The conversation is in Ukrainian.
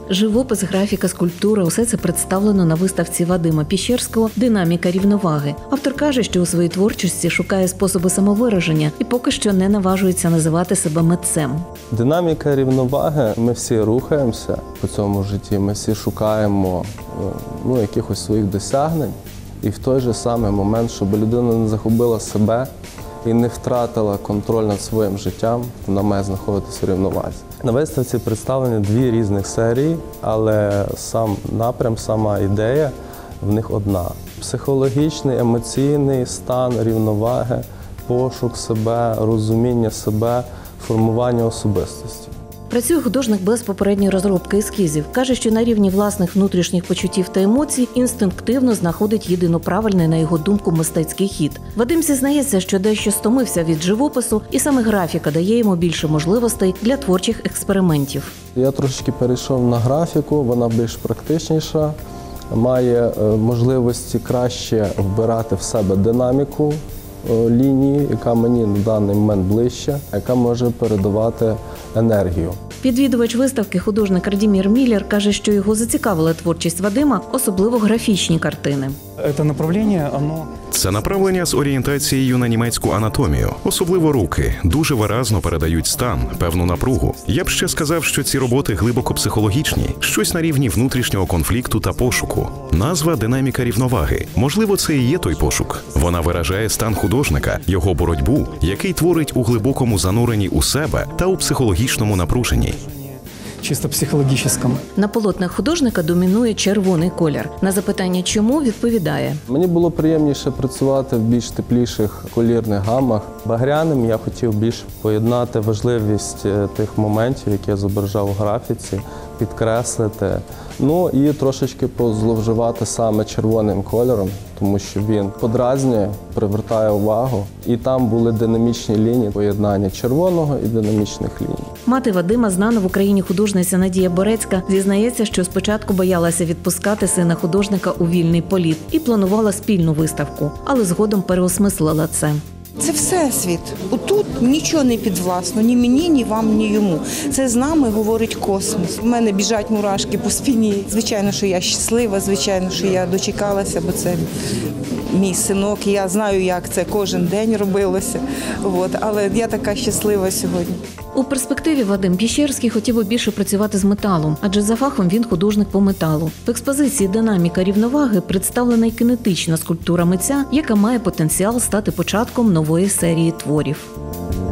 Живопис, графіка, скульптура – усе це представлено на виставці Вадима Піщерського «Динаміка рівноваги». Автор каже, що у своїй творчості шукає способи самовираження і поки що не наважується називати себе митцем. Динаміка рівноваги. Ми всі рухаємося по цьому житті, ми всі шукаємо якихось своїх досягнень. І в той же самий момент, щоб людина не загубила себе і не втратила контроль над своїм життям, вона має знаходитися в рівновазі. На виставці представлені 2 різних серії, але сам напрям, сама ідея в них одна. Психологічний, емоційний стан рівноваги, пошук себе, розуміння себе, формування особистості. Працює художник без попередньої розробки ескізів. Каже, що на рівні власних внутрішніх почуттів та емоцій інстинктивно знаходить єдино правильний, на його думку, мистецький хід. Вадим зізнається, що дещо стомився від живопису, і саме графіка дає йому більше можливостей для творчих експериментів. Я трошечки перейшов на графіку, вона більш практичніша, має можливості краще вбирати в себе динаміку лінії, яка мені на даний момент ближча, яка може передавати енергію. Відвідувач виставки, художник Радімір Міллер, каже, що його зацікавила творчість Вадима, особливо графічні картини. Це направлення з орієнтацією на німецьку анатомію. Особливо руки дуже виразно передають стан, певну напругу. Я б ще сказав, що ці роботи глибоко психологічні, щось на рівні внутрішнього конфлікту та пошуку. Назва «Динаміка рівноваги». Можливо, це і є той пошук. Вона виражає стан художника, його боротьбу, який творить у глибокому зануренні у себе та у психологічному напруженні. Чисто психологічному. На полотнах художника домінує червоний колір. На запитання «чому?» відповідає. Мені було приємніше працювати в більш тепліших колірних гамах. Багряним я хотів більш поєднати важливість тих моментів, які я зображав у графіці, підкреслити. І трошечки позловживати саме червоним кольором, тому що він подразнює, привертає увагу. І там були динамічні лінії, поєднання червоного і динамічних ліній. Мати Вадима, знана в Україні художниця Надія Борецька, зізнається, що спочатку боялася відпускати сина художника у вільний політ і планувала спільну виставку, але згодом переосмислила це. Це всесвіт. Отут нічого не підвласно, ні мені, ні вам, ні йому. Це з нами говорить космос. У мене біжать мурашки по спині. Звичайно, що я щаслива, звичайно, що я дочекалася, бо це мій синок. Я знаю, як це кожен день робилося. Але я така щаслива сьогодні. У перспективі Вадим Піщерський хотів би більше працювати з металом, адже за фахом він художник по металу. В експозиції «Динаміка рівноваги» представлена й кинетична скульптура митця, яка має потенціал стати початком нової серії творів.